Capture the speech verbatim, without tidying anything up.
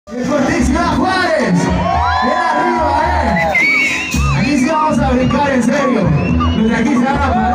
El Fortín Ciudad Juárez. Bien arriba, eh. Aquí sí vamos a brincar en serio. Desde aquí se van a parar.